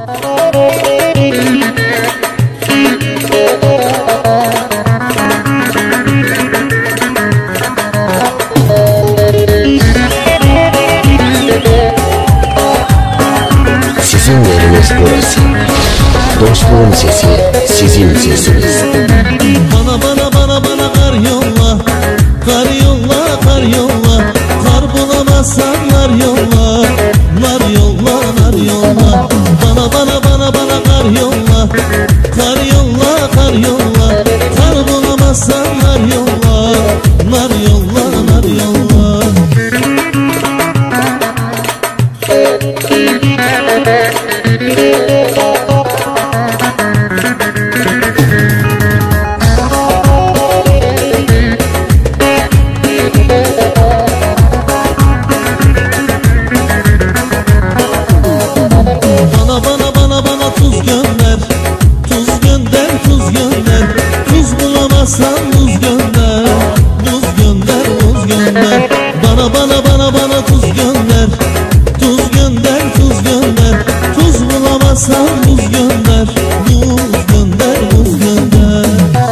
Sizin yeriniz burası. Dostluğun sesi, sizin sesiniz. Bana kar yolla, kar yolla, kar yolla. Kar bulamazsan nar yolla, nar yolla, nar yolla. Bana kar yolla, kar yolla, kar yolla. Kar bulamazsan nar yolla, nar yolla, nar yolla. Bana tuz gönder, tuz gönder, tuz gönder. Tuz bulamazsan buz gönder, buz gönder, buz gönder. Bana tuz gönder, tuz gönder, tuz gönder. Tuz bulamazsan buz gönder, buz gönder, buz gönder.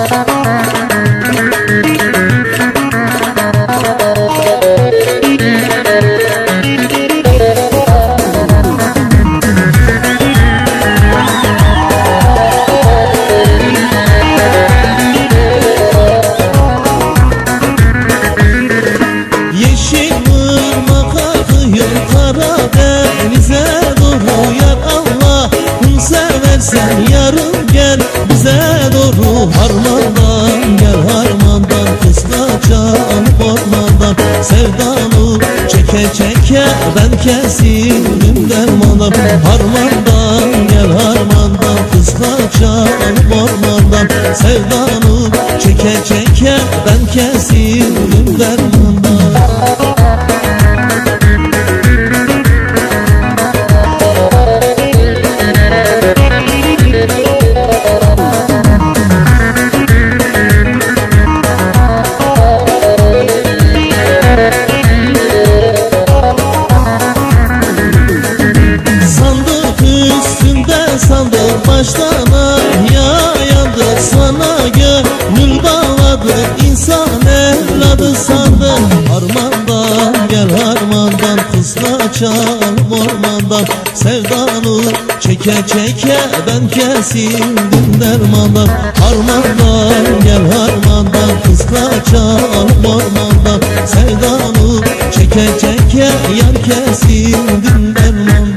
Yeşil ırmak akıyor Karadeniz'e doğru yar Allah. Seversen yarın gel bize doğru. Harmandan gel harmandan, kız kaçan ormandan. Sevdanı çeke çeke ben kesildim dermanım. Harmandan gel harmandan, kız kaçan ormandan. Sevdanı çeke çeke ben kesildim dermandan. Sandık baştana yandı, sana gönül bağladı. İnsan evladı sandı. Harmandan gel harmandan, kız kaçan ormandan. Sevdanı çeke çeke ben kesildim dermandan. Harmandan gel harmandan, kız kaçan ormandan. Sevdanı çeke çeke yar kesildim dermandan.